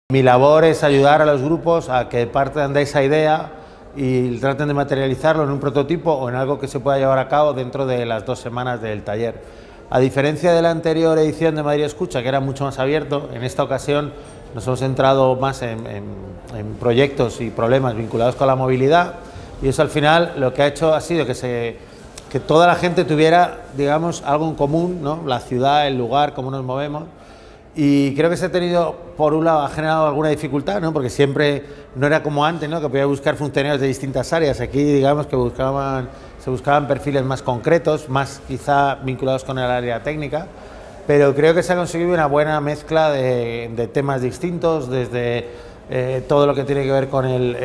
Mi labor es ayudar a los grupos a que partan de esa idea y traten de materializarlo en un prototipo o en algo que se pueda llevar a cabo dentro de las 2 semanas del taller. A diferencia de la anterior edición de Madrid Escucha, que era mucho más abierto, en esta ocasión nos hemos centrado más en proyectos y problemas vinculados con la movilidad, y eso al final lo que ha hecho ha sido que toda la gente tuviera, digamos, algo en común, ¿no? La ciudad, el lugar, cómo nos movemos. Y creo que se ha tenido, por un lado, ha generado alguna dificultad, ¿no? Porque siempre no era como antes, ¿no? Que podía buscar funcionarios de distintas áreas. Aquí, digamos, que se buscaban perfiles más concretos, más quizá vinculados con el área técnica, pero creo que se ha conseguido una buena mezcla de temas distintos, desde todo lo que tiene que ver con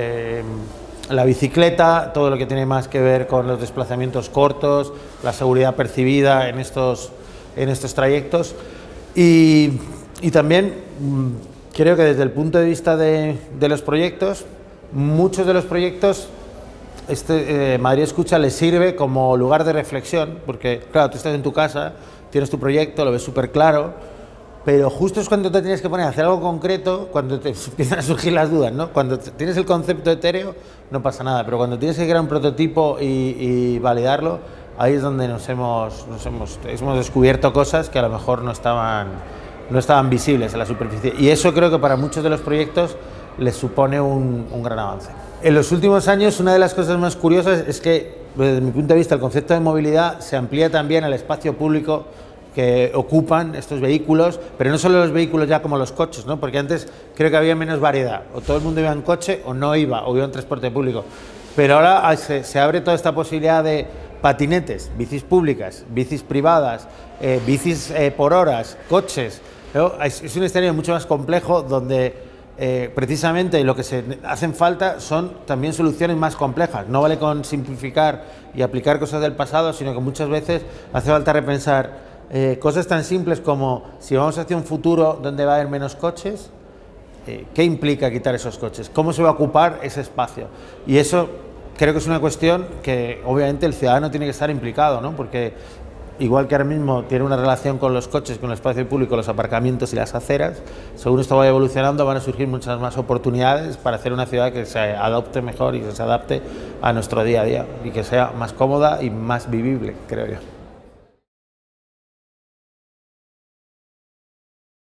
la bicicleta, todo lo que tiene más que ver con los desplazamientos cortos, la seguridad percibida en estos trayectos. Y también creo que desde el punto de vista de los proyectos, muchos de los proyectos, Madrid Escucha les sirve como lugar de reflexión, porque claro, tú estás en tu casa, tienes tu proyecto, lo ves súper claro, pero justo es cuando te tienes que poner a hacer algo concreto, cuando te empiezan a surgir las dudas, ¿no? Cuando tienes el concepto etéreo no pasa nada, pero cuando tienes que crear un prototipo y validarlo, ahí es donde hemos descubierto cosas que a lo mejor no estaban visibles en la superficie, y eso creo que para muchos de los proyectos les supone un gran avance. En los últimos años, una de las cosas más curiosas es que, desde mi punto de vista, el concepto de movilidad se amplía también al espacio público que ocupan estos vehículos, pero no solo los vehículos ya como los coches, ¿no? Porque antes creo que había menos variedad, o todo el mundo iba en coche o no iba, o iba en transporte público, pero ahora se abre toda esta posibilidad de patinetes, bicis públicas, bicis privadas, bicis por horas, coches, ¿no? Es un escenario mucho más complejo donde precisamente lo que se hacen falta son también soluciones más complejas. No vale con simplificar y aplicar cosas del pasado, sino que muchas veces hace falta repensar cosas tan simples como si vamos hacia un futuro donde va a haber menos coches, ¿qué implica quitar esos coches? ¿Cómo se va a ocupar ese espacio? Y eso creo que es una cuestión que obviamente el ciudadano tiene que estar implicado, ¿no? Porque igual que ahora mismo tiene una relación con los coches, con el espacio público, los aparcamientos y las aceras, según esto vaya evolucionando van a surgir muchas más oportunidades para hacer una ciudad que se adopte mejor y que se adapte a nuestro día a día y que sea más cómoda y más vivible, creo yo.